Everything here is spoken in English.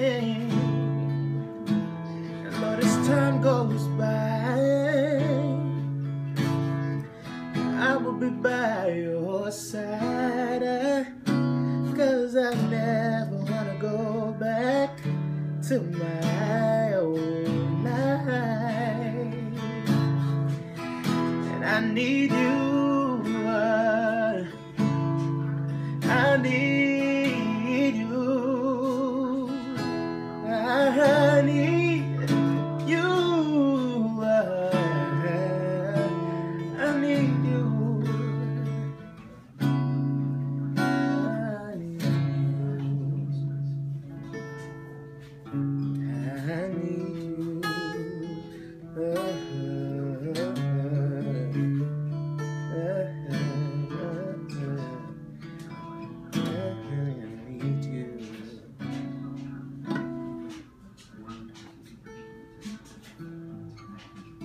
And Lord, as time goes by, I will be by your side, 'cause I never wanna go back to my old life. And I need you, I need you, I need